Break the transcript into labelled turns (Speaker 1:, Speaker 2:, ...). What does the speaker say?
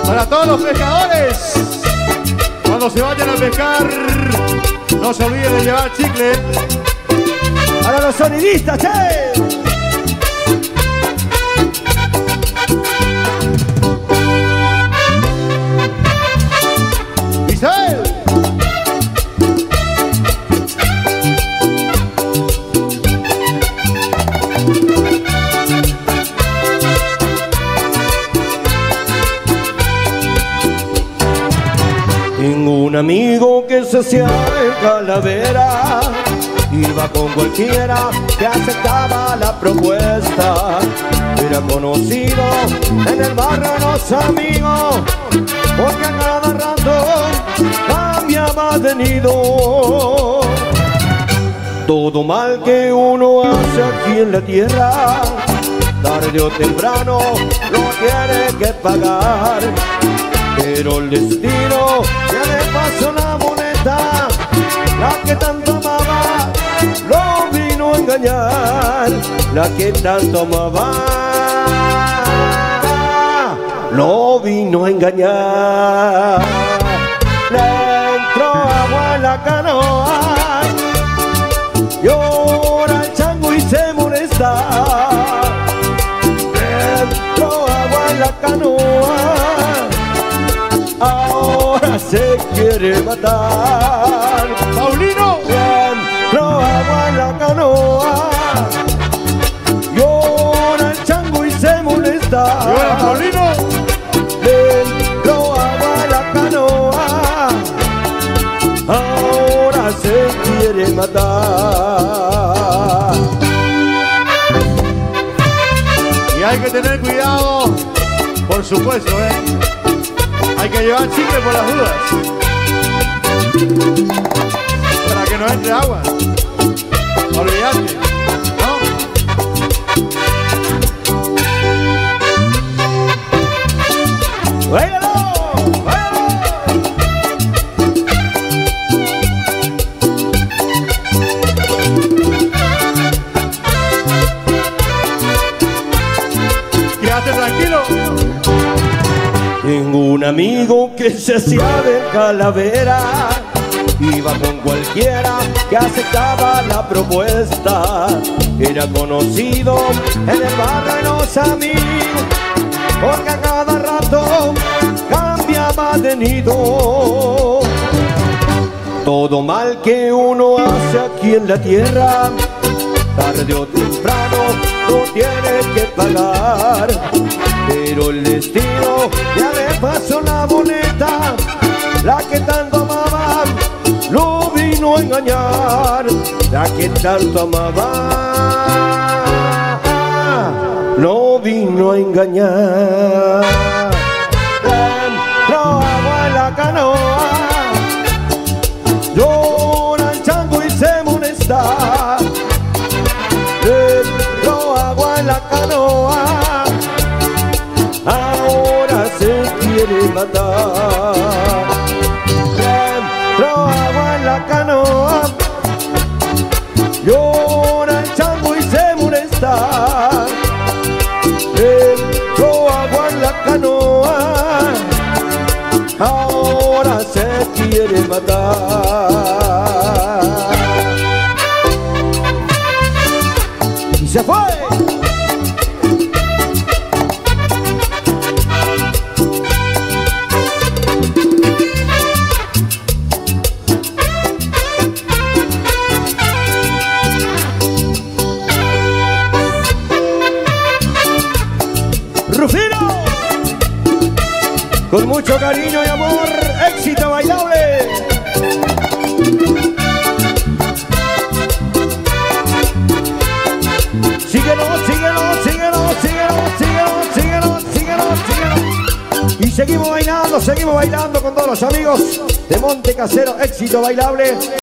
Speaker 1: Para todos los pescadores, cuando se vayan a pescar, no se olviden de llevar chicle.
Speaker 2: Para los sonidistas, che.
Speaker 1: Isabel.
Speaker 2: Tengo un amigo que se hacía de calavera, iba con cualquiera que aceptaba la propuesta. Era conocido en el barrio de los amigos, porque a cada rato cambiaba de nido. Todo mal que uno hace aquí en la tierra, tarde o temprano lo tiene que pagar. Pero el destino ya le pasó la moneda, la que tanto amaba lo vino a engañar. La que tanto amaba lo vino a engañar. Le entró agua en la canoa, llora el chango y se molesta. Le entró agua en la canoa, ahora se quiere matar.
Speaker 1: Paulino.
Speaker 2: Entró agua en la canoa, llora el chango y se molesta.
Speaker 1: Llora Paulino.
Speaker 2: Entró agua en la canoa, ahora se quiere matar.
Speaker 1: Y hay que tener cuidado, por supuesto, hay que llevar chicle por las dudas, para que no entre agua. Olvídate, ¿no?
Speaker 2: ¡Báilalo! ¡Báilalo!
Speaker 1: Quédate tranquilo.
Speaker 2: Tengo un amigo que se hacía de calavera, iba con cualquiera que aceptaba la propuesta. Era conocido en el barrio de los amigos, porque a cada rato cambiaba de nido. Todo mal que uno hace aquí en la tierra, tarde o temprano lo tiene que pagar. Pero el destino ya le pasó la boleta, la que tanto amaba lo vino a engañar. La que tanto amaba lo vino a engañar. Entró agua en la canoa, llora el chango y se molesta. Entró agua en la canoa, ahora se quiere matar. Entró agua en la canoa, llora el chango y se molesta. Entró agua en la canoa, ahora se quiere matar. Y se fue. Rufino, con mucho cariño y amor, éxito bailable. Síguelo, síguelo, síguelo, síguelo, síguelo, síguelo, síguelo, síguelo. Y seguimos bailando con todos los amigos de Monte Casero, éxito bailable.